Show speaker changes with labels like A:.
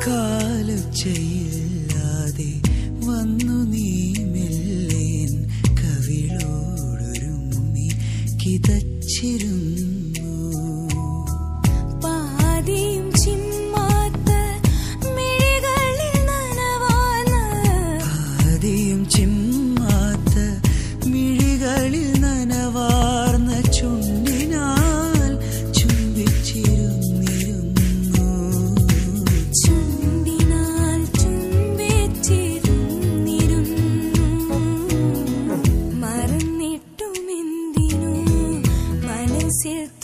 A: കാലൊച്ചയില്ലാതെ വന്നു നീ മെല്ലേൻ കവിളോടൊരുമ്മി കിതച്ചിരുന്നു.
B: പാതിയും ചിമ്മാത്ത മിഴികളിൽ നനവാർന്ന
A: പാതിയും ചിമ്മാത്ത മിഴികളിൽ നനവാർന്ന ചുണ്ടിനാൽ ചുംബിച്ചിരുന്നിരുന്നു.
B: ചുണ്ടിനാൽ ചുംബിച്ചിരുന്നിരുന്നു. മറന്നിട്ടുമെന്തിനു മനസ്സിൽ